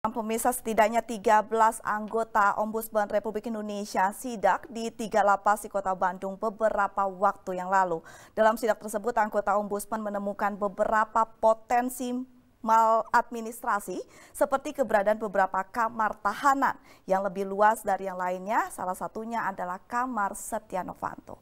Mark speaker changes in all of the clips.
Speaker 1: Pemirsa, setidaknya 13 anggota Ombudsman Republik Indonesia sidak di 3 lapas di Kota Bandung beberapa waktu yang lalu. Dalam sidak tersebut, anggota Ombudsman menemukan beberapa potensi maladministrasi seperti keberadaan beberapa kamar tahanan yang lebih luas dari yang lainnya. Salah satunya adalah kamar Setia Novanto.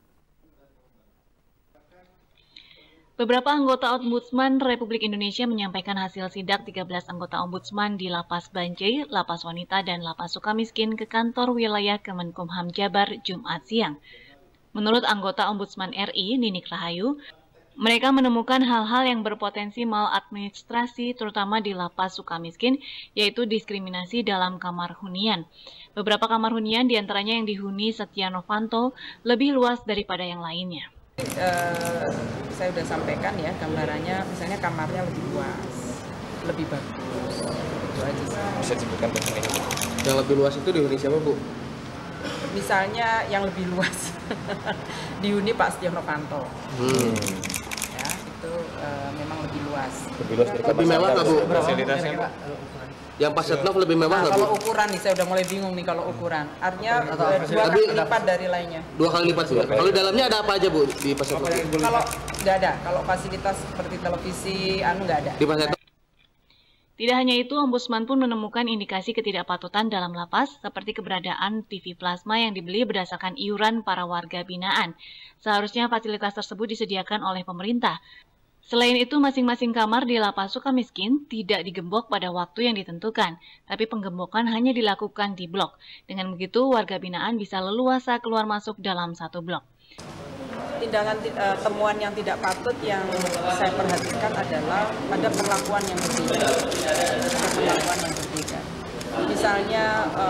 Speaker 2: Beberapa anggota Ombudsman Republik Indonesia menyampaikan hasil sidak 13 anggota Ombudsman di Lapas Bancai, Lapas Wanita, dan Lapas Sukamiskin ke kantor wilayah Kemenkumham Jabar Jumat siang. Menurut anggota Ombudsman RI, Ninik Rahayu, mereka menemukan hal-hal yang berpotensi maladministrasi terutama di Lapas Sukamiskin, yaitu diskriminasi dalam kamar hunian. Beberapa kamar hunian diantaranya yang dihuni Setia Novanto lebih luas daripada yang lainnya.
Speaker 3: Saya sudah sampaikan ya gambarannya, misalnya kamarnya lebih luas, lebih bagus, itu aja sih.
Speaker 4: Bisa disebutkan bentuknya?
Speaker 5: Yang lebih luas itu dihuni siapa, Bu?
Speaker 3: Misalnya yang lebih luas dihuni Pak Setia Novanto. Ya, itu memang lebih luas.
Speaker 4: Lebih luas dari
Speaker 5: lebih mewah nggak, Bu?
Speaker 4: Fasilitasnya, Pak?
Speaker 5: Yang Pak Setnov lebih mewah nggak, Bu?
Speaker 3: Kalau ukuran nih, saya udah mulai bingung nih kalau ukuran. Artinya 2 kali lipat dari lainnya.
Speaker 5: 2 kali lipat juga. Kalau di dalamnya ada apa aja, Bu, di Pak Setnov?
Speaker 3: Kalau nggak ada, kalau fasilitas seperti televisi, nggak ada.
Speaker 5: Di Pak Setnov.
Speaker 2: Tidak hanya itu, Ombudsman pun menemukan indikasi ketidakpatutan dalam lapas seperti keberadaan TV plasma yang dibeli berdasarkan iuran para warga binaan. Seharusnya fasilitas tersebut disediakan oleh pemerintah. Selain itu, masing-masing kamar di Lapas Sukamiskin tidak digembok pada waktu yang ditentukan, tapi penggembokan hanya dilakukan di blok. Dengan begitu, warga binaan bisa leluasa keluar masuk dalam satu blok.
Speaker 3: Tindakan temuan yang tidak patut yang saya perhatikan adalah ada perlakuan yang berbeda. Misalnya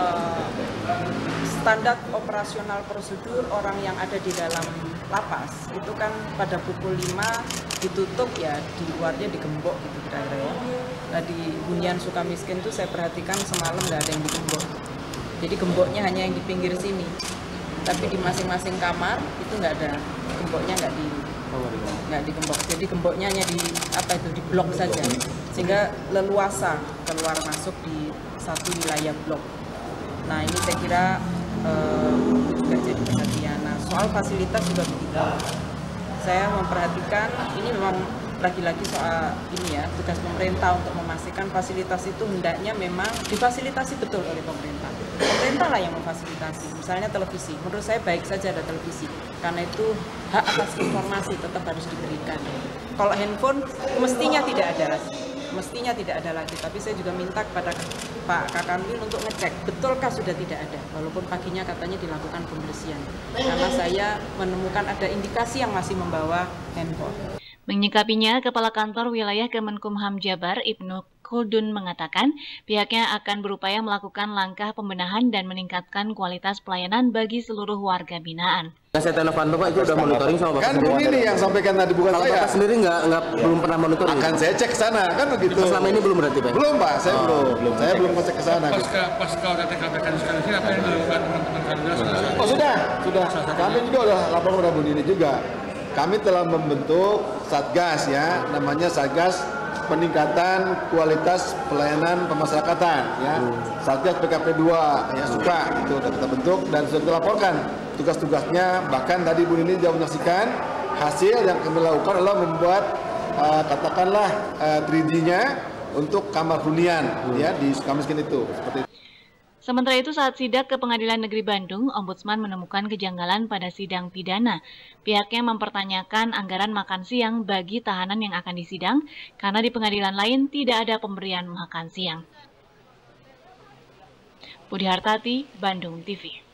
Speaker 3: standar operasional prosedur orang yang ada di dalam lapas itu kan pada pukul 5 ditutup ya, di luarnya digembok gitu kira-kira ya. Nah, di hunian Sukamiskin tuh saya perhatikan semalam nggak ada yang digembok. Jadi gemboknya hanya yang di pinggir sini. Tapi di masing-masing kamar itu nggak ada gemboknya, nggak digembok. Jadi gemboknya hanya di blok saja, sehingga leluasa keluar masuk di satu wilayah blok. Nah, ini saya kira juga jadi perhatian. Nah, soal fasilitas juga begitu. Saya memperhatikan ini memang lagi-lagi soal ini ya, tugas pemerintah untuk memastikan fasilitas itu hendaknya memang difasilitasi betul oleh pemerintah. Pemerintah lah yang memfasilitasi. Misalnya televisi, menurut saya baik saja ada televisi, karena itu hak atas informasi tetap harus diberikan. Kalau handphone mestinya tidak ada lagi, tapi saya juga minta kepada Pak Kakanwil untuk ngecek betulkah sudah tidak ada, walaupun paginya katanya dilakukan pembersihan, karena saya menemukan ada indikasi yang masih membawa handphone.
Speaker 2: Menyikapinya, Kepala Kantor Wilayah Kemenkumham Jabar, Ibnu Khaldun, mengatakan pihaknya akan berupaya melakukan langkah pembenahan dan meningkatkan kualitas pelayanan bagi seluruh warga binaan.
Speaker 5: Setia Novanto, Pak, itu udah monitoring sama Bapak?
Speaker 6: Kan ini yang sampaikan tadi, bukan
Speaker 5: kalau
Speaker 6: saya.
Speaker 5: Bapak sendiri belum pernah monitoring?
Speaker 6: Akan saya cek ke sana, kan begitu.
Speaker 5: Selama ini belum berarti, Pak?
Speaker 6: Belum, Pak, saya belum. Saya belum ngecek ke sana.
Speaker 7: Pasca TKPK sekarang ini apa yang dilakukan teman-teman Kardus?
Speaker 6: Oh, sudah. Kami juga udah lapor kepada Bu Nini juga. Kami telah membentuk Satgas ya, namanya Satgas Peningkatan Kualitas Pelayanan Pemasyarakatan ya. Satgas PKP 2 ya, suka itu udah kita bentuk dan sudah kita laporkan tugas-tugasnya. Bahkan tadi Bu Nini sudah menyaksikan hasil yang kami lakukan adalah membuat katakanlah 3D-nya untuk kamar hunian ya di Sukamiskin itu seperti itu.
Speaker 2: Sementara itu, saat sidak ke Pengadilan Negeri Bandung, Ombudsman menemukan kejanggalan pada sidang pidana. Pihaknya mempertanyakan anggaran makan siang bagi tahanan yang akan disidang, karena di pengadilan lain tidak ada pemberian makan siang. Budi Hartati, Bandung TV.